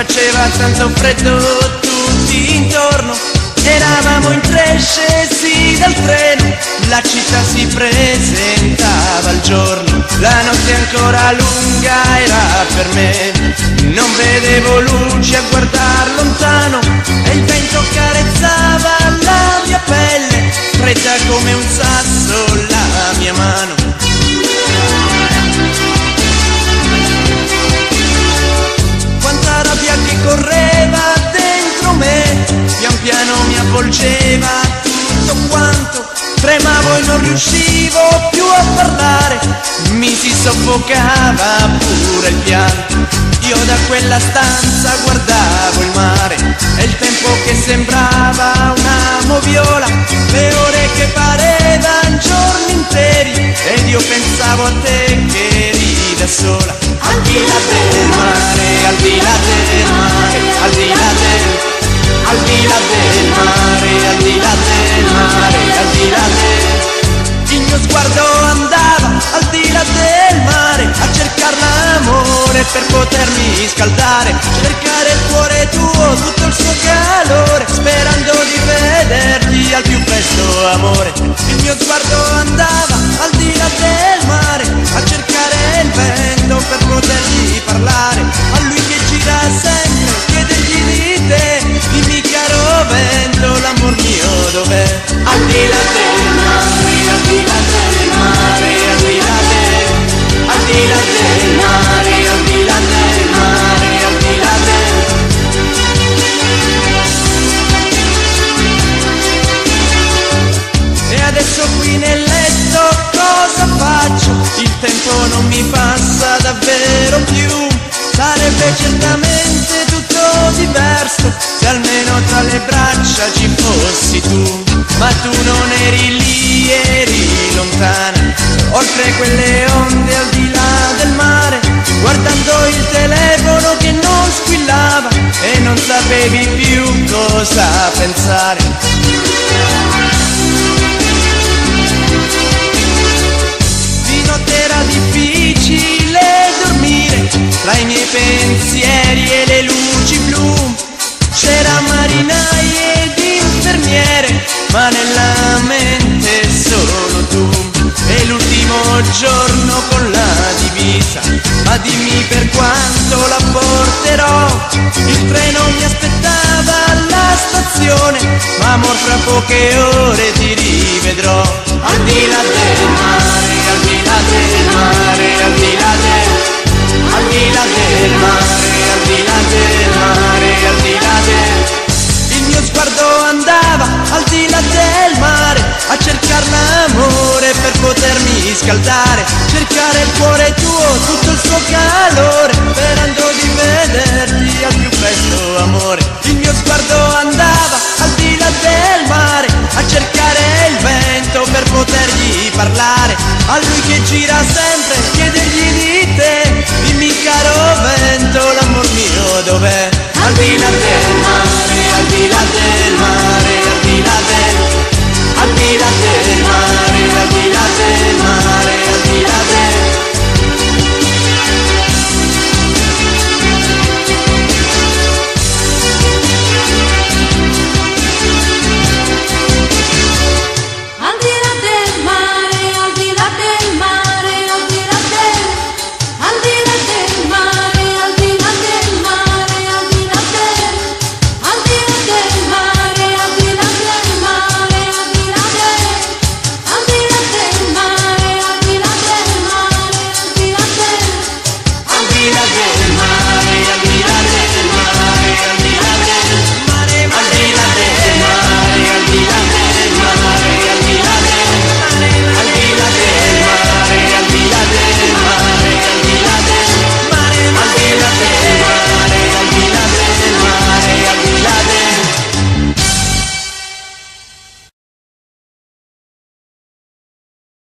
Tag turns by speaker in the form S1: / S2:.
S1: faceva tanto freddo tutti intorno, eravamo in tre scesi dal treno, la città si presentava al giorno, la notte ancora lunga era per me, non vedevo luci a guardar lontano e il vento carezzava la mia pelle, fredda come un sasso la mia mano. Quanta rabbia che correva dentro me, pian piano mi avvolgeva tutto quanto, tremavo e non riuscivo più a parlare, mi si soffocava pure il pianto. Io da quella stanza guardavo il mare e il tempo che sembrava una moviola, le ore che parevan giorni interi ed io pensavo a te che eri da sola. Al di là del mare, al di là del mare, al di là del, al di là del mare, al di là del mare, al di là del. Il mio sguardo andava al di là del mare a cercare l'amore per potermi scaldare, cercare il cuore tuo, tutto il suo calore, sperando di vederti al più presto, amore. Il mio sguardo andava al di là del mare a cercare il vento per potergli parlare, a lui che gira sempre, chiedergli di te, dimmi caro vento, l'amor mio dov'è? Al di là del mare, al di là del mare, al di là del, al di là del mare, al di là del mare, al di là del. E adesso qui nel letto cosa faccio? Il tempo non mi passa davvero più, sarebbe certamente tutto diverso se almeno tra le braccia ci fossi tu, ma tu non eri lì, eri lontana, oltre quelle onde al di là del mare, guardando il telefono che non squillava e non sapevi più cosa pensare. Di notte era difficile dormire, tra i miei pensieri e le luci blu, c'era marinai ed infermiere, ma nella mente solo tu. E l'ultimo giorno con la divisa, ma dimmi per quanto la porterò, il treno mi aspettava alla stazione, ma amor fra poche ore ti rivedrò. Al di là del mare, al di là del mare, al di là del, al di là del mare, al di là del mare, al di là del. Il mio sguardo andava al di là del mare a cercare l'amore per potermi scaldare, cercare il cuore tuo, tutto il suo calore, sperando di vederti al più presto, amore. Il mio sguardo andava al di là del mare a cercare il vento per potergli parlare, a lui che gira